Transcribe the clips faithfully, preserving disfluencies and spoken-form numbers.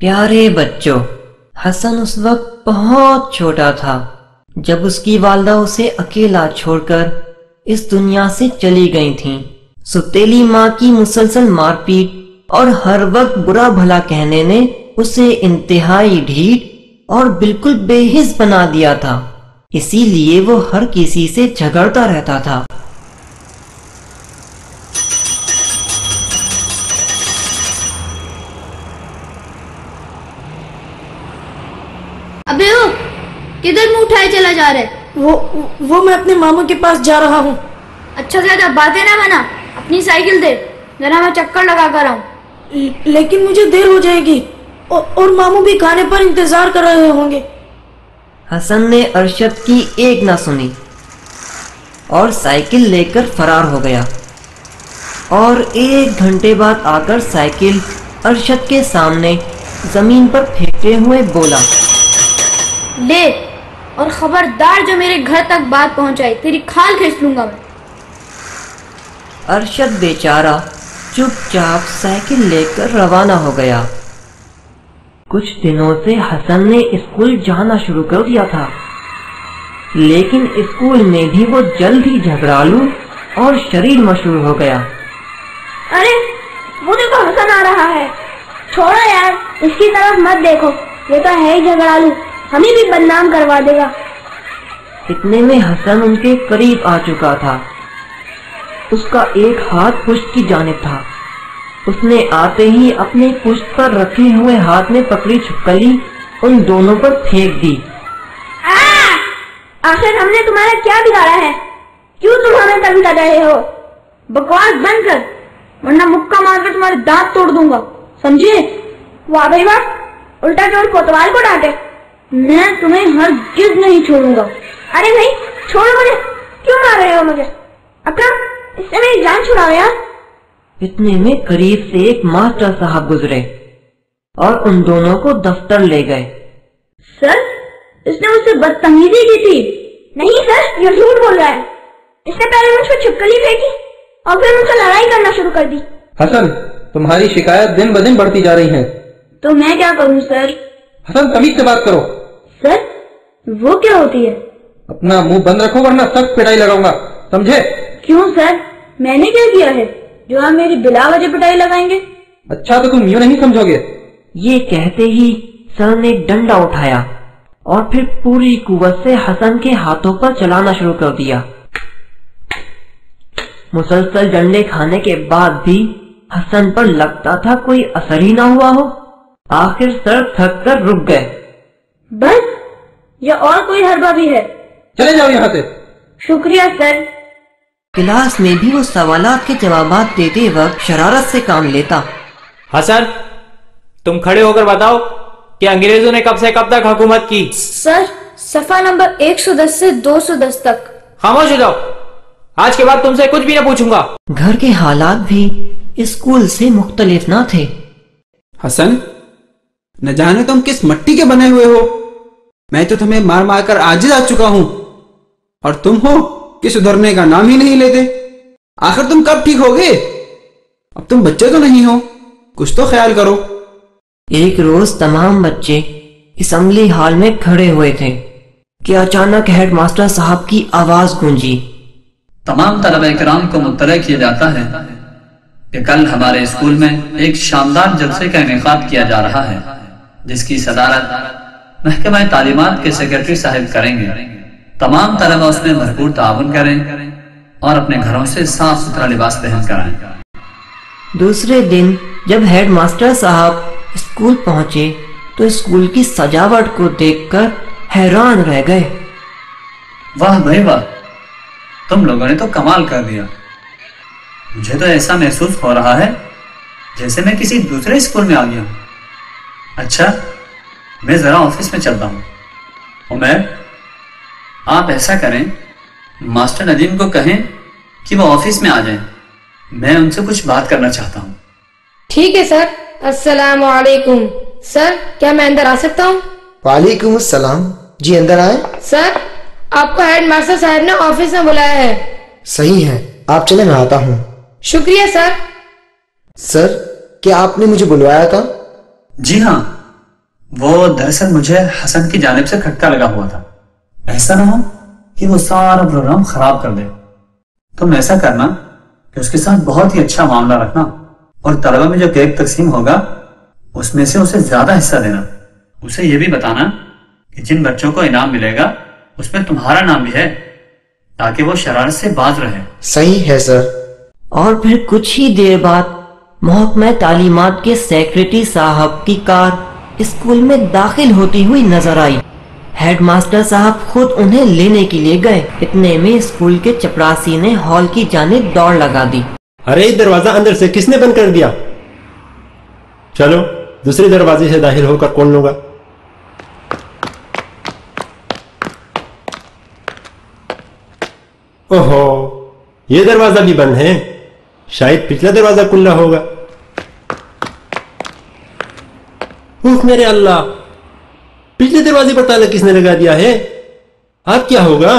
پیارے بچوں، حسن اس وقت بہت چھوٹا تھا جب اس کی والدہ اسے اکیلا چھوڑ کر اس دنیا سے چلی گئی تھیں۔ ستیلی ماں کی مسلسل مار پیٹ اور ہر وقت برا بھلا کہنے نے اسے انتہائی ڈھیٹ اور بالکل بے حس بنا دیا تھا، اسی لیے وہ ہر کسی سے جھگڑتا رہتا تھا۔ ابے ہو، کدھر منہ اٹھائے چلا جا رہے؟ وہ وہ میں اپنے ماموں کے پاس جا رہا ہوں۔ اچھا زیادہ باتیں نہ بنا، اپنی سائیکل دے، ذرا میں چکر لگا کر آؤں۔ لیکن مجھے دیر ہو جائے گی اور ماموں بھی کھانے پر انتظار کر رہے ہوں گے۔ حسن نے ارشد کی ایک نہ سنی اور سائیکل لے کر فرار ہو گیا، اور ایک گھنٹے بعد آ کر سائیکل ارشد کے سامنے زمین پر پھینکتے ہوئے بولا، لے، اور خبردار جو میرے گھر تک بات پہنچائی تیری کھال کھینچ لوں گا میں۔ ارشد بیچارہ چپ چاپ سائیکل لے کر روانہ ہو گیا۔ کچھ دنوں سے حسن نے اسکول جانا شروع کر دیا تھا، لیکن اسکول میں بھی وہ جلد ہی جھگڑالو اور شریر مشہور ہو گیا۔ ارے وہ دیکھو، حسن آ رہا ہے، چھوڑو یار، اس کی طرف مت دیکھو، یہ تو ہے ہی جھگڑالو، ہمیں بھی بدنام کروا دے گا۔ اتنے میں حسن ان کے قریب آ چکا تھا۔ اس کا ایک ہاتھ پشت کی جانب تھا۔ اس نے آتے ہی اپنے پشت پر رکھے ہوئے ہاتھ میں پکڑی چھپکلی ان دونوں پر پھینک دی۔ آخر ہم نے تمہارا کیا بگاڑا ہے؟ کیوں تم ہمیں تنگ کر رہے ہو؟ بکواس بند کر، ورنہ مکہ مار کے تمہارے دانت توڑ دوں گا، سمجھے؟ واہ بھائی واہ، الٹا چور کوتوال کو ڈانٹے، میں تمہیں ہرگز نہیں چھوڑوں گا۔ ارے نہیں، چھوڑو مجھے، کیوں مار رہے ہو مجھے؟ اکرم، اس سے میری جان چھڑاؤ یار۔ اتنے میں قریب سے ایک ماسٹر صاحب گزرے اور ان دونوں کو دفتر لے گئے۔ سر، اس نے مجھ سے بدتمیزی کی تھی۔ نہیں سر، یہ جھوٹ بول رہا ہے، اس نے پہلے مجھ کو چھپکلی پھینکی اور پھر مجھ سے لڑائی کرنا شروع کر دی۔ حسن، تمہاری شکایت دن بدن بڑھتی جا رہی ہے۔ تو میں کیا کروں سر؟ حسن، تمیز سے بات کرو۔ سر، وہ کیا ہوتی ہے؟ اپنا منہ بند رکھو ورنہ سخت پٹائی لگاؤں گا، سمجھے؟ کیوں سر، میں نے کیا کیا ہے جو آپ میری بلا وجہ پٹائی لگائیں گے؟ اچھا تو تم یوں نہیں سمجھو گے۔ یہ کہتے ہی سر نے ڈنڈا اٹھایا اور پھر پوری قوت سے حسن کے ہاتھوں پر چلانا شروع کر دیا۔ مسلسل ڈنڈے کھانے کے بعد بھی حسن پر لگتا تھا کوئی اثر ہی نہ ہوا ہو۔ آخر سر تھک کر رک گئے۔ بس، یا اور کوئی حربہ بھی ہے؟ چلے جاؤ یہاں سے۔ شکریہ سر۔ کلاس میں بھی وہ سوالات کے جوابات دیتے وقت شرارت سے کام لیتا۔ حسن، تم کھڑے ہو کر بتاؤ کہ انگریزوں نے کب سے کب تک حکومت کی؟ سر، صفحہ نمبر ایک سو دس سے دو سو دس تک۔ خاموش ہو جاؤ، آج کے بعد تم سے کچھ بھی نہ پوچھوں گا۔ گھر کے حالات بھی اسکول سے مختلف نہ تھے۔ حسن، نہ جانے تم کس مٹی کے بنے ہوئے ہو، میں تو تمہیں مار مار کر عاجز آ چکا ہوں، اور تم ہو کہ سدھرنے کا نام ہی نہیں لیتے۔ آخر تم کب ٹھیک ہوگے؟ اب تم بچے تو نہیں ہو، کچھ تو خیال کرو۔ ایک روز تمام بچے اسمبلی ہال میں کھڑے ہوئے تھے کہ اچانک ہیڈ ماسٹر صاحب کی آواز گونجی۔ تمام طلبہ کرام کو مطلع کیا جاتا ہے کہ کل ہمارے اسکول میں ایک شاندار جلسے کا انعقاد کیا جا رہا ہے، جس کی صدارت محکمہ تعلیمات کے سیکرٹری صاحب کریں گے۔ تمام طلبہ اس میں بھرپور تعاون کریں اور اپنے گھروں سے صاف ستھرا لباس پہن کر آئیں۔ دوسرے دن جب ہیڈ ماسٹر صاحب اسکول پہنچے تو اسکول کی سجاوٹ کو دیکھ کر حیران رہ گئے۔ واہ بھائی واہ، تم لوگوں نے تو کمال کر دیا۔ مجھے تو ایسا محسوس ہو رہا ہے جیسے میں کسی دوسرے اسکول میں آ گیا ہوں۔ اچھا، میں ذرا آفس میں چلتا ہوں۔ عمر، آپ ایسا کریں، ماسٹر ندیم کو کہیں کہ وہ آفس میں آ جائیں، میں ان سے کچھ بات کرنا چاہتا ہوں۔ ٹھیک ہے سر۔ السلام علیکم سر، کیا میں اندر آ سکتا ہوں؟ وعلیکم السلام، جی اندر آئیں۔ سر، آپ کو ہیڈ ماسٹر صاحب نے آفس میں بلایا ہے۔ صحیح ہے، آپ چلیں، میں آتا ہوں۔ شکریہ سر۔ سر، کیا آپ نے مجھے بلوایا تھا؟ جی ہاں، وہ دراصل مجھے حسن کی جانب سے کھٹکا لگا ہوا تھا، ایسا نہ ہو کہ وہ سارا پروگرام خراب کر دے۔ تم ایسا کرنا کہ اس کے ساتھ بہت ہی اچھا معاملہ رکھنا، اور طلبہ میں جو کیک تقسیم ہوگا اس میں سے اسے زیادہ حصہ دینا۔ اسے یہ بھی بتانا کہ جن بچوں کو انعام ملے گا اس میں تمہارا نام بھی ہے، تاکہ وہ شرارت سے باز رہے۔ صحیح ہے سر۔ اور پھر کچھ ہی دیر بعد محکمہ تعلیمات کے سیکریٹری صاحب کی کار اسکول میں داخل ہوتی ہوئی نظر آئی۔ ہیڈ ماسٹر صاحب خود انہیں لینے کے لیے گئے۔ اتنے میں اسکول کے چپراسی نے ہال کی جانب دوڑ لگا دی۔ ارے دروازہ اندر سے کس نے بند کر دیا؟ چلو دوسرے دروازے سے داخل ہو کر کھول لوں گا۔ اوہو، یہ دروازہ بھی بند ہے، شاید پچھلا دروازہ کھلا ہوگا۔ اوہ میرے اللہ، پچھلے دروازے پر تالا کس نے لگا دیا ہے؟ اب کیا ہوگا؟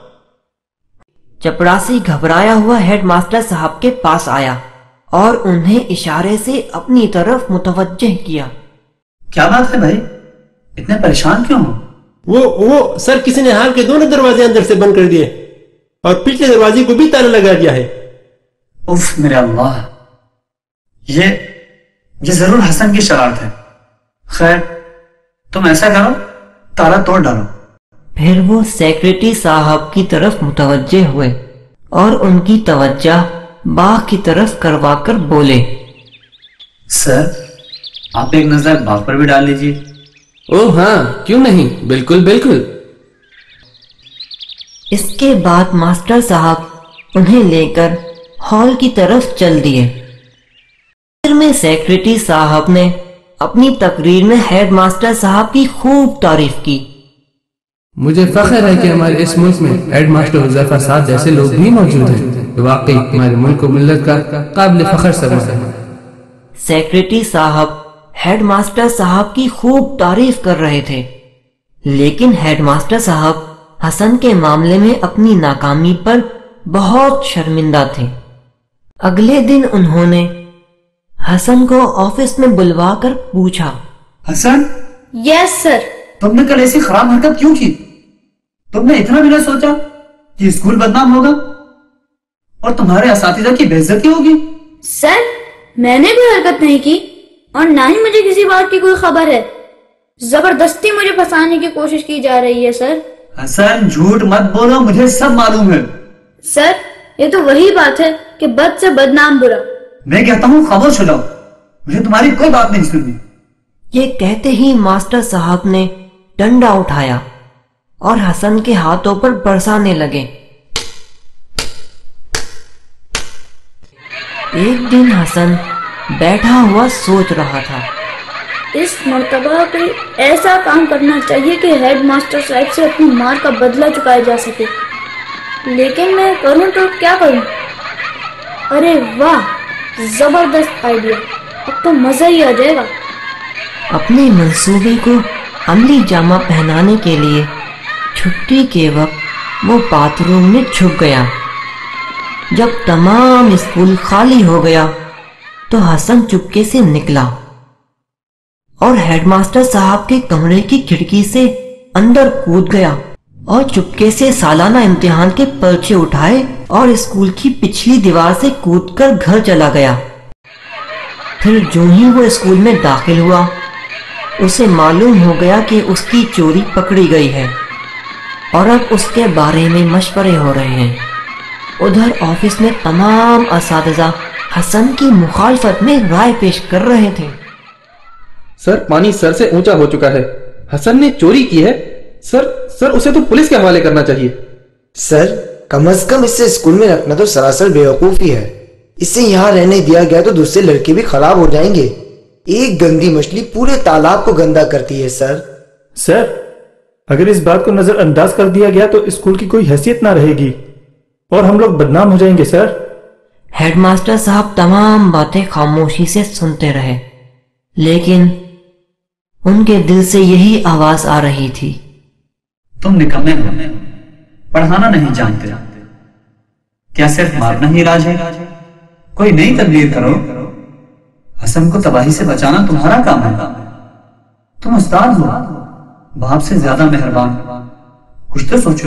چپراسی گھبرایا ہوا ہیڈ ماسٹر صاحب کے پاس آیا اور انہیں اشارے سے اپنی طرف متوجہ کیا۔ کیا بات ہے بھائی، اتنے پریشان کیوں ہو؟ وہ وہ سر کسی نے ہال کے دونوں دروازے اندر سے بند کر دیے اور پچھلے دروازے کو بھی تالا لگا دیا ہے۔ اف میرے اللہ، یہ یہ ضرور حسن کی شرارت ہے۔ خیر تم ایسا کرو، تالا توڑ ڈالو۔ پھر وہ سیکریٹری صاحب کی طرف متوجہ ہوئے اور ان کی توجہ باغ کی طرف کروا کر بولے، سر آپ ایک نظر باغ پر بھی ڈال لیجیے۔ اوہ ہاں، کیوں نہیں، بالکل بالکل۔ اس کے بعد ماسٹر صاحب انہیں لے کر ہال کی طرف چل دیے۔ پھر میں سیکریٹری صاحب نے اپنی تقریر میں ہیڈ ماسٹر صاحب کی خوب تعریف کی۔ مجھے فخر ہے کہ ہمارے اس ملک میں ہیڈ ماسٹر حذیفہ صاحب جیسے لوگ بھی موجود ہیں، واقعی ہمارے ملک و ملت کا قابل فخر سبق ہے۔ سیکریٹری صاحب ہیڈ ماسٹر صاحب کی خوب تعریف کر رہے تھے، لیکن ہیڈ ماسٹر صاحب حسن کے معاملے میں اپنی ناکامی پر بہت شرمندہ تھے۔ اگلے دن انہوں نے حسن کو آفس میں بلوا کر پوچھا، حسن، یس سر۔ تم نے کل ایسی خراب حرکت کیوں کی؟ تم نے اتنا بھی نہ سوچا کہ اسکول بدنام ہوگا اور تمہارے اساتذہ کی بے عزتی ہوگی؟ سر میں نے کوئی حرکت نہیں کی اور نہ ہی مجھے کسی بات کی کوئی خبر ہے۔ زبردستی مجھے پھنسانے کی کوشش کی جا رہی ہے سر۔ حسن جھوٹ مت بولو، مجھے سب معلوم ہے۔ سر یہ تو وہی بات ہے کہ بد سے بدنام برا۔ میں کہتا ہوں خاموش ہو جاؤ، مجھے تمہاری کوئی بات نہیں سننی۔ یہ کہتے ہی ماسٹر صاحب نے ڈنڈا اٹھایا اور حسن کے ہاتھوں پر برسانے لگے۔ ایک دن حسن بیٹھا ہوا سوچ رہا تھا، اس مرتبہ کوئی ایسا کام کرنا چاہیے کہ ہیڈ ماسٹر صاحب سے اپنی مار کا بدلہ چکایا جا سکے، لیکن میں کروں تو کیا کروں؟ ارے واہ، زبردست آئیڈیا، اب تو مزہ ہی آ جائے گا۔ اپنے منصوبے کو عملی جامہ پہنانے کے لیے چھٹی کے وقت وہ باتھ روم میں چھپ گیا۔ جب تمام اسکول خالی ہو گیا تو حسن چپکے سے نکلا اور ہیڈ ماسٹر صاحب کے کمرے کی کھڑکی سے اندر کود گیا اور چپکے سے سالانہ امتحان کے پرچے اٹھائے اور اسکول کی پچھلی دیوار سے کود کر گھر چلا گیا۔ پھر جو ہی وہ اسکول میں داخل ہوا، اسے معلوم ہو گیا کہ اس کی چوری پکڑی گئی ہے اور اب اس کے بارے میں مشورے ہو رہے ہیں۔ ادھر آفس میں تمام اساتذہ حسن کی مخالفت میں رائے پیش کر رہے تھے۔ سر پانی سر سے اونچا ہو چکا ہے، حسن نے چوری کی ہے، سر سر اسے تو پولیس کے حوالے کرنا چاہیے۔ سر کم از کم اسے اسکول میں رکھنا تو سراسر بیوقوفی ہے۔ اسے یہاں رہنے دیا گیا تو دوسرے لڑکے بھی خراب ہو جائیں گے۔ ایک گندی مچھلی پورے تالاب کو گندا کرتی ہے۔ سر سر اگر اس بات کو نظر انداز کر دیا گیا تو اسکول کی کوئی حیثیت نہ رہے گی اور ہم لوگ بدنام ہو جائیں گے۔ سر ہیڈ ماسٹر صاحب تمام باتیں خاموشی سے سنتے رہے، لیکن ان کے دل سے یہی آواز آ رہی تھی، تم نکمے ہو، پڑھانا نہیں جانتے، کیا صرف مارنا ہی علاج ہے؟ کوئی نئی تدبیر کرو، حسن کو تباہی سے بچانا تمہارا کام ہے، تم اس استاد ہو، باپ سے زیادہ مہربان، کچھ تو سوچو۔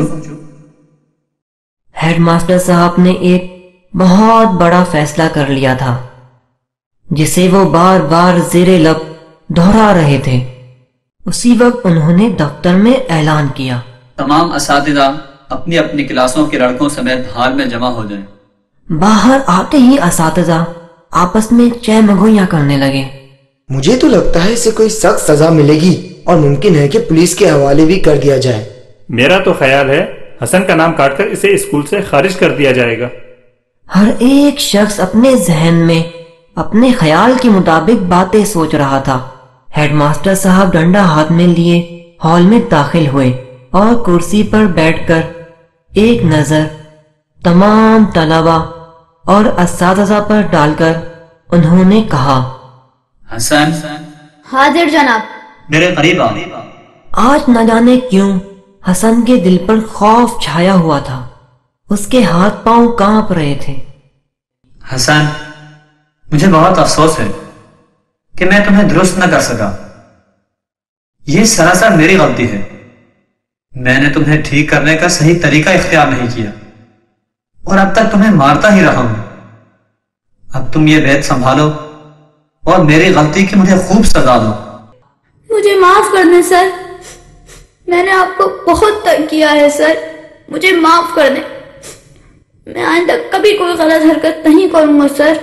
ہیڈ ماسٹر صاحب نے ایک بہت بڑا فیصلہ کر لیا تھا جسے وہ بار بار زیر لب دہرا رہے تھے۔ اسی وقت انہوں نے دفتر میں اعلان کیا، تمام اساتذہ اپنی اپنی کلاسوں کے لڑکوں سمیت ہال میں جمع ہو جائیں۔ باہر آتے ہی اساتذہ آپس میں چہ مگویاں کرنے لگے۔ مجھے تو لگتا ہے اسے کوئی سخت سزا ملے گی اور ممکن ہے کہ پولیس کے حوالے بھی کر دیا جائے۔ میرا تو خیال ہے حسن کا نام کاٹ کر اسے اسکول سے خارج کر دیا جائے گا۔ ہر ایک شخص اپنے ذہن میں اپنے خیال کے مطابق باتیں سوچ رہا تھا۔ ہیڈ ماسٹر صاحب ڈنڈا ہاتھ میں لیے ہال میں داخل ہوئے اور کرسی پر بیٹھ کر ایک نظر تمام طلبہ اور اساتذہ پر ڈال کر انہوں نے کہا، حسن، حاضر جناب۔ میرے قریب آ۔ آج نہ جانے کیوں حسن کے دل پر خوف چھایا ہوا تھا، اس کے ہاتھ پاؤں کانپ رہے تھے۔ حسن، مجھے بہت افسوس ہے کہ میں تمہیں درست نہ کر سکا۔ یہ سراسر میری غلطی ہے۔ میں نے تمہیں ٹھیک کرنے کا صحیح طریقہ اختیار نہیں کیا اور اب تک تمہیں مارتا ہی رہا ہوں۔ اب تم یہ بیت سنبھالو اور میری غلطی کی مجھے خوب سزا دو۔ مجھے معاف کر دیں سر، میں نے آپ کو بہت تنگ کیا ہے سر، مجھے معاف کر دیں، میں آئندہ کبھی کوئی غلط حرکت نہیں کروں گا سر۔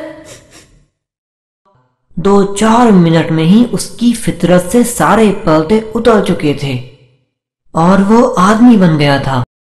دو چار منٹ میں ہی اس کی فطرت سے سارے پردے اتر چکے تھے اور وہ آدمی بن گیا تھا۔